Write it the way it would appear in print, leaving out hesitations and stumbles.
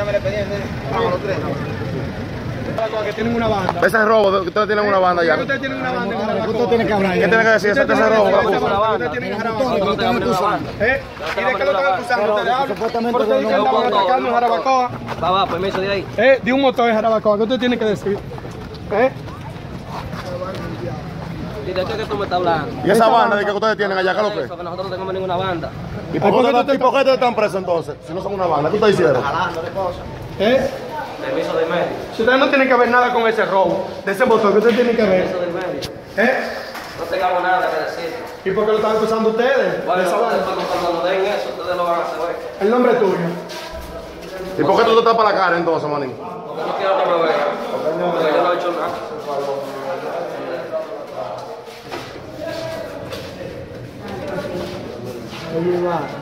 Tráeme el expediente. Vamos los tres. Que tienen una banda. Ese es robo, que ustedes tienen una banda ya. Ustedes tienen una banda en Jarabacoa. Usted tiene que hablar. ¿Qué tiene que decir? Ese es robo. Ustedes tienen en Jarabacoa. Nosotros tenemos que usar. ¿Y de qué lo están acusando? Ustedes hablan. Supuestamente Porque ustedes dicen que estaban atacando en Jarabacoa. Va, permiso de ahí. De un motor en Jarabacoa. ¿Qué usted tiene que decir? ¿Y de qué que tú me estás hablando? ¿Y esa banda de que ustedes tienen allá? ¿Qué es lo que es? Eso, que nosotros no tenemos ninguna banda. ¿Y por qué ustedes están presos entonces? Si no son una banda, ¿qué ustedes hicieron? Permiso de medio. Si ustedes no tienen que ver nada con ese robo, de ese motor, ¿qué ustedes tienen que ver? Permiso del medio. No tengamos nada que decir. ¿Y por qué lo están acusando ustedes? Bueno, De esa banda. después cuando nos den eso, ustedes lo van a saber. El nombre es tuyo. ¿Y por qué tú te tapas la cara entonces, manín? Porque no quiero que me vean. Porque yo no he hecho nada. Oye, va.